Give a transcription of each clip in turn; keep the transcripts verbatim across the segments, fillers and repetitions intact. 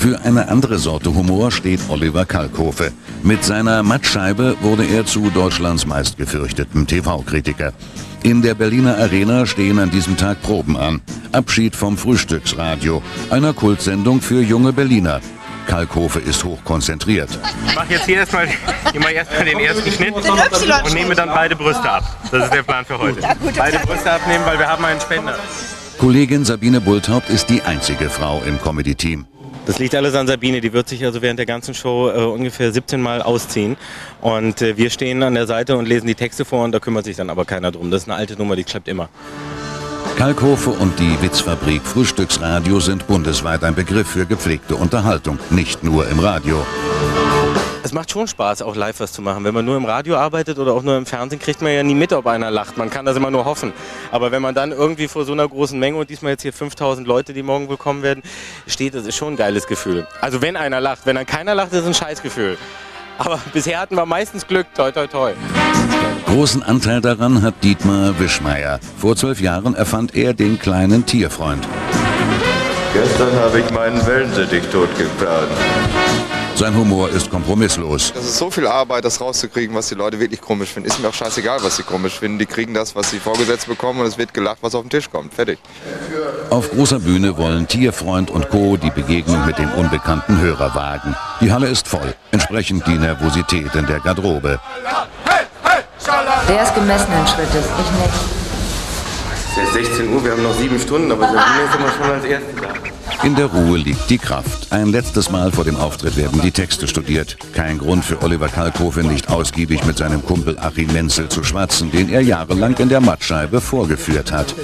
Für eine andere Sorte Humor steht Oliver Kalkofe. Mit seiner Mattscheibe wurde er zu Deutschlands meistgefürchteten T V-Kritiker. In der Berliner Arena stehen an diesem Tag Proben an. Abschied vom Frühstücksradio, einer Kultsendung für junge Berliner. Kalkofe ist hochkonzentriert. Ich mache jetzt hier erstmal erst den ersten Schnitt und nehme dann beide Brüste ab. Das ist der Plan für heute. Beide Brüste abnehmen, weil wir haben einen Spender. Kollegin Sabine Bulthaupt ist die einzige Frau im Comedy-Team. Das liegt alles an Sabine, die wird sich also während der ganzen Show äh, ungefähr siebzehn Mal ausziehen. Und äh, wir stehen an der Seite und lesen die Texte vor und da kümmert sich dann aber keiner drum. Das ist eine alte Nummer, die klappt immer. Kalkofe und die Witzfabrik Frühstücksradio sind bundesweit ein Begriff für gepflegte Unterhaltung, nicht nur im Radio. Es macht schon Spaß, auch live was zu machen. Wenn man nur im Radio arbeitet oder auch nur im Fernsehen, kriegt man ja nie mit, ob einer lacht. Man kann das immer nur hoffen. Aber wenn man dann irgendwie vor so einer großen Menge, und diesmal jetzt hier fünftausend Leute, die morgen willkommen werden, steht, das ist schon ein geiles Gefühl. Also wenn einer lacht, wenn dann keiner lacht, ist es ein Scheißgefühl. Aber bisher hatten wir meistens Glück, toi toi toi. Großen Anteil daran hat Dietmar Wischmeier. Vor zwölf Jahren erfand er den kleinen Tierfreund. Gestern habe ich meinen Wellensittich totgefahren. Sein Humor ist kompromisslos. Das ist so viel Arbeit, das rauszukriegen, was die Leute wirklich komisch finden. Ist mir auch scheißegal, was sie komisch finden. Die kriegen das, was sie vorgesetzt bekommen, und es wird gelacht, was auf den Tisch kommt. Fertig. Auf großer Bühne wollen Tierfreund und Co. die Begegnung mit dem unbekannten Hörer wagen. Die Halle ist voll, entsprechend die Nervosität in der Garderobe. Der ist gemessenen Schrittes, ich nicht. Es ist sechzehn Uhr, wir haben noch sieben Stunden, aber Sabine ist immer schon als Erste da. In der Ruhe liegt die Kraft. Ein letztes Mal vor dem Auftritt werden die Texte studiert. Kein Grund für Oliver Kalkofe, nicht ausgiebig mit seinem Kumpel Achim Menzel zu schwatzen, den er jahrelang in der Mattscheibe vorgeführt hat.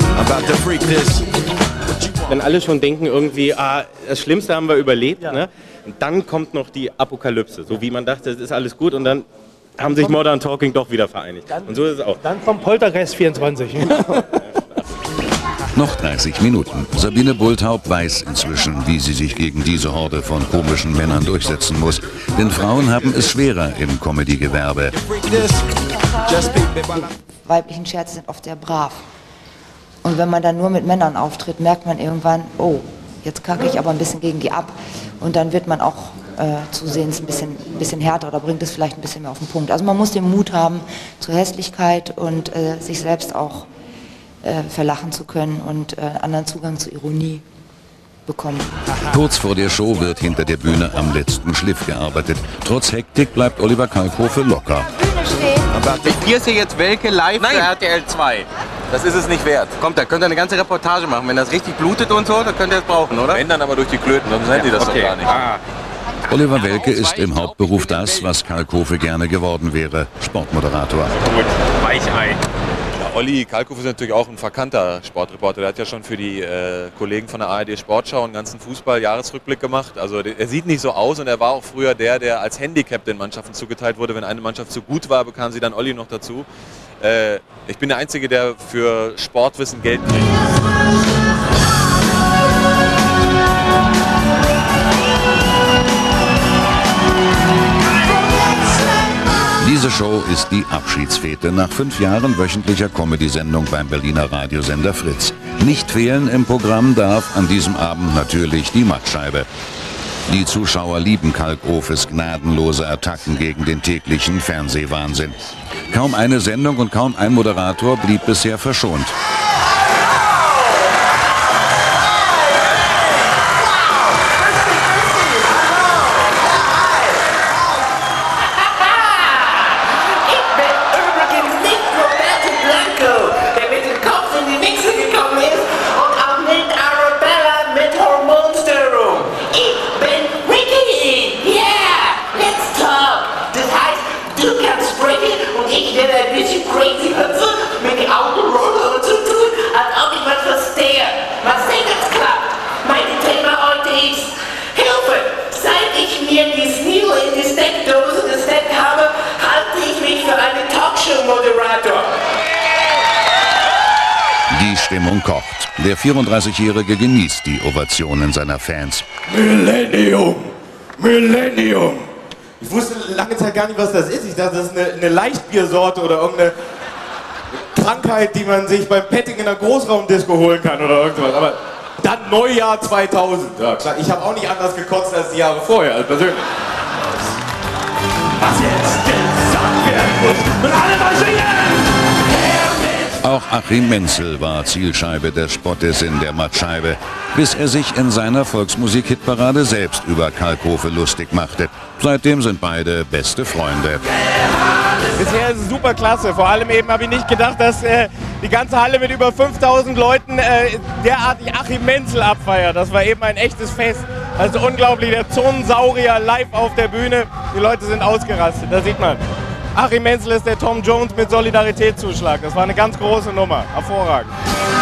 Wenn alle schon denken irgendwie, ah, das Schlimmste haben wir überlebt, ja, ne? Und dann kommt noch die Apokalypse, so wie man dachte, es ist alles gut, und dann haben sich Modern Talking doch wieder vereinigt. Und so ist es auch. Dann kommt Poltergeist vierundzwanzig. Noch dreißig Minuten. Sabine Bulthaupt weiß inzwischen, wie sie sich gegen diese Horde von komischen Männern durchsetzen muss. Denn Frauen haben es schwerer im Comedy-Gewerbe. Weiblichen Scherze sind oft sehr brav. Und wenn man dann nur mit Männern auftritt, merkt man irgendwann, oh, jetzt kacke ich aber ein bisschen gegen die ab. Und dann wird man auch äh, zusehends ein bisschen, ein bisschen härter oder bringt es vielleicht ein bisschen mehr auf den Punkt. Also man muss den Mut haben zur Hässlichkeit und äh, sich selbst auch Äh, verlachen zu können und äh, anderen Zugang zur Ironie bekommen. Kurz vor der Show wird hinter der Bühne am letzten Schliff gearbeitet. Trotz Hektik bleibt Oliver Kalkofe locker. Hier ist hier jetzt Welke live für R T L zwei. Das ist es nicht wert. Kommt, da könnt ihr eine ganze Reportage machen. Wenn das richtig blutet und so, dann könnt ihr es brauchen, oder? Wenn dann aber durch die Klöten, sonst hätten die das okay. doch gar nicht. Ah. Oliver Welke ist im Hauptberuf das, was Kalkofe gerne geworden wäre: Sportmoderator. Gut, Weichei. Olli Kalkofe ist natürlich auch ein verkannter Sportreporter. Der hat ja schon für die äh, Kollegen von der A R D Sportschau einen ganzen Fußball-Jahresrückblick gemacht. Also der, er sieht nicht so aus, und er war auch früher der, der als Handicap den Mannschaften zugeteilt wurde. Wenn eine Mannschaft zu gut war, bekam sie dann Olli noch dazu. Äh, ich bin der Einzige, der für Sportwissen Geld kriegt. Diese Show ist die Abschiedsfete nach fünf Jahren wöchentlicher Comedy-Sendung beim Berliner Radiosender Fritz. Nicht fehlen im Programm darf an diesem Abend natürlich die Mattscheibe. Die Zuschauer lieben Kalkofes gnadenlose Attacken gegen den täglichen Fernsehwahnsinn. Kaum eine Sendung und kaum ein Moderator blieb bisher verschont. Die Stimmung kocht. Der vierunddreißigjährige genießt die Ovationen seiner Fans. Millennium! Millennium! Ich wusste lange Zeit gar nicht, was das ist. Ich dachte, das ist eine, eine Leichtbiersorte oder irgendeine Krankheit, die man sich beim Petting in einer Großraumdisco holen kann oder irgendwas. Aber Dann Neujahr zweitausend. Ja, klar, ich habe auch nicht anders gekotzt als die Jahre vorher, also persönlich. Was jetzt gesagt werden muss, und alle mal singen! Auch Achim Mentzel war Zielscheibe des Spottes in der Mattscheibe, bis er sich in seiner Volksmusik-Hitparade selbst über Kalkofe lustig machte. Seitdem sind beide beste Freunde. Bisher ist es super klasse. Vor allem eben habe ich nicht gedacht, dass äh, die ganze Halle mit über fünftausend Leuten äh, derartig Achim Mentzel abfeiert. Das war eben ein echtes Fest. Also unglaublich, der Zonensaurier live auf der Bühne. Die Leute sind ausgerastet, da sieht man. Achim Mentzel ist der Tom Jones mit Solidaritätszuschlag. Das war eine ganz große Nummer. Hervorragend.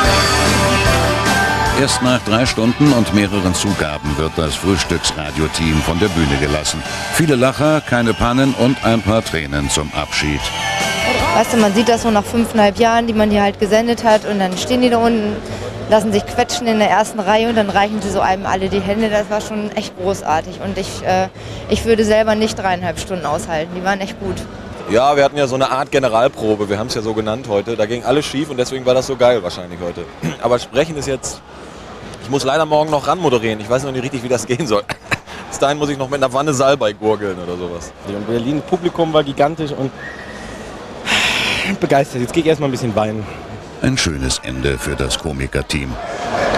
Erst nach drei Stunden und mehreren Zugaben wird das Frühstücksradioteam von der Bühne gelassen. Viele Lacher, keine Pannen und ein paar Tränen zum Abschied. Weißt du, man sieht das so nach fünfeinhalb Jahren, die man hier halt gesendet hat, und dann stehen die da unten, lassen sich quetschen in der ersten Reihe und dann reichen sie so einem alle die Hände. Das war schon echt großartig und ich, äh, ich würde selber nicht dreieinhalb Stunden aushalten. Die waren echt gut. Ja, wir hatten ja so eine Art Generalprobe, wir haben es ja so genannt heute. Da ging alles schief und deswegen war das so geil wahrscheinlich heute. Aber Sprechen ist jetzt, ich muss leider morgen noch ran moderieren. Ich weiß noch nicht richtig, wie das gehen soll. Bis dahin muss ich noch mit einer Wanne Salbei gurgeln oder sowas. Und Berlin, Publikum war gigantisch und begeistert. Jetzt gehe ich erstmal ein bisschen weinen. Ein schönes Ende für das Komikerteam.